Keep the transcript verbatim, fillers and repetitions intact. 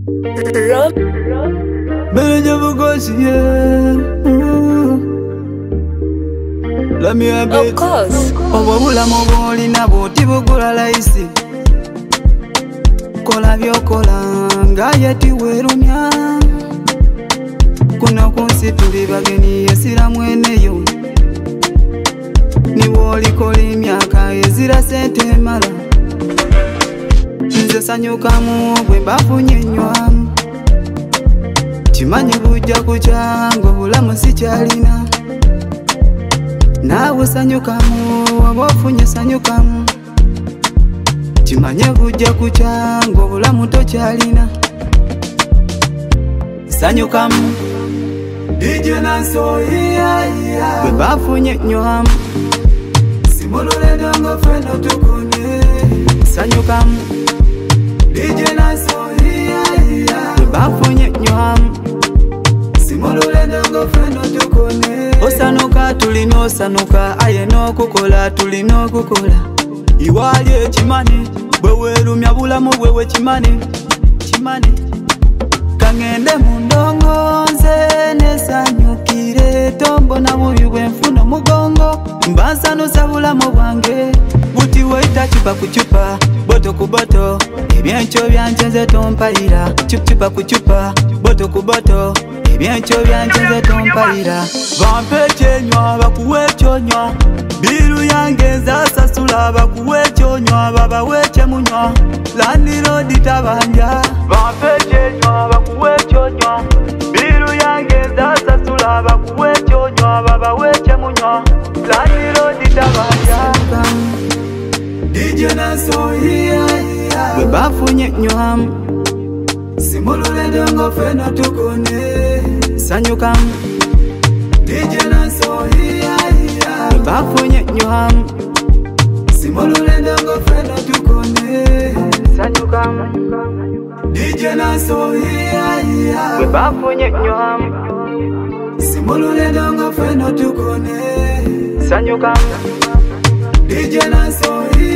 Better because yeah. Let me have it. Of course. Obobula moboli na boti bugula laisi. Kola byokola ngaye tiwerumya. Kuna kunsi tuli bageni yesira mweneyo. Niwoli koli myaka ezira sente mala. Nze sanyuka mu bwe bafunye nywamu. Chimanyi bujja kuchango bulamu sikyalina. Nawe sanyukamu wabofunye sanyukamu. Chimanyi bujja kuchango bulamu tokyalina. Sanyukamu D J Nanso iya iya bwe bafunye nywamu. Simulule dongo feno tukune. Sanyukamu D J Nanso iya iya bwe bafunye nywamu. Simulule dongo feno tukune. Osanuka tulino sanuka aye no kukola tulino kukola. Iwali chimani bwe werumya bulamu bwewe chimani chimani. Kangende mundongo nze nesanyukire tombo na buyu bwenfuno mugongo. Mbansano sabulamu bwange buti waita chupa kuchupa boto kuboto. Ebyencho byanjenze tompayira chupa kuchupa boto kuboto. Ebyencho byanjenze tompayira. Bampe chenywa bakuwe chonywa. Biru yange zasasula bakuwe chonywa baba weche munywa. Landiro ditabanja. Bampe chenywa bakuwe chonywa. Biru yange zasasula bakuwe chonywa baba weche munywa. Landiro ditabanja. D J Nanso iya iya bwe bafunye nywamu. Simulule dongo feno tukune. Sanyukamu D J Nanso iya iya bwe bafunye nywamu. Simulule dongo feno tukune. Sanyukamu D J Nanso iya iya bwe bafunye nywamu. Simulule dongo feno tukune. Sanyukamu D J Nanso iya